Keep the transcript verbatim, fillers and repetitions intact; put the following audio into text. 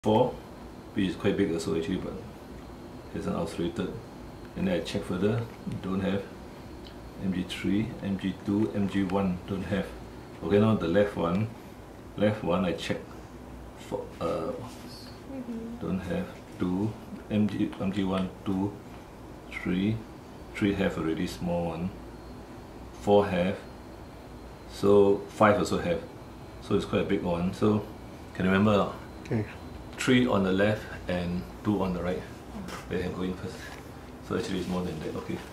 four, which is quite big also actually, but hasn't ulcerated. And then I check further, don't have. M G three, M G two, M G one, don't have. Okay, now the left one, left one I check for, uh, mm-hmm. don't have. Two, M G, M G one, two, three, three have already, small one. Four have, so five also have. So it's quite a big one. So can you remember? Okay. Three on the left and two on the right. They can go in first. So actually it's more than that. Okay.